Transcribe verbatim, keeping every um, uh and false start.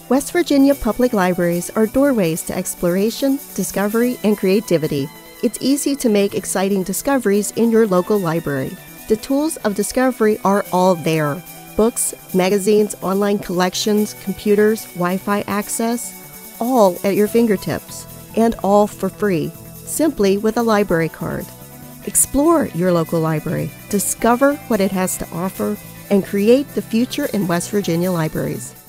West Virginia public libraries are doorways to exploration, discovery, and creativity. It's easy to make exciting discoveries in your local library. The tools of discovery are all there. Books, magazines, online collections, computers, Wi-Fi access, all at your fingertips, and all for free, simply with a library card. Explore your local library, discover what it has to offer, and create the future in West Virginia libraries.